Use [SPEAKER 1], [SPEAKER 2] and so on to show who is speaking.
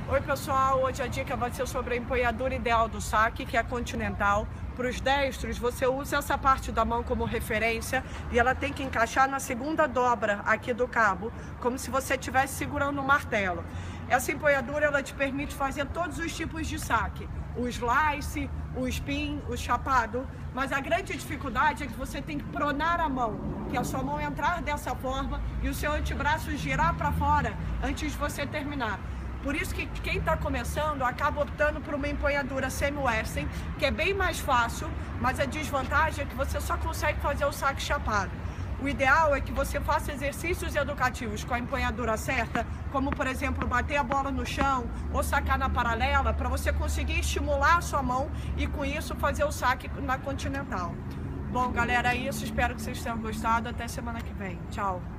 [SPEAKER 1] Oi pessoal, hoje a dica vai ser sobre a empunhadura ideal do saque, que é a continental. Para os destros, você usa essa parte da mão como referência e ela tem que encaixar na segunda dobra aqui do cabo, como se você estivesse segurando um martelo. Essa empunhadura ela te permite fazer todos os tipos de saque, o slice, o spin, o chapado, mas a grande dificuldade é que você tem que pronar a mão, que a sua mão entrar dessa forma e o seu antebraço girar para fora antes de você terminar. Por isso que quem está começando acaba optando por uma empunhadura semi-western, que é bem mais fácil, mas a desvantagem é que você só consegue fazer o saque chapado. O ideal é que você faça exercícios educativos com a empunhadura certa, como por exemplo bater a bola no chão ou sacar na paralela, para você conseguir estimular a sua mão e com isso fazer o saque na continental. Bom galera, é isso, espero que vocês tenham gostado, até semana que vem, tchau!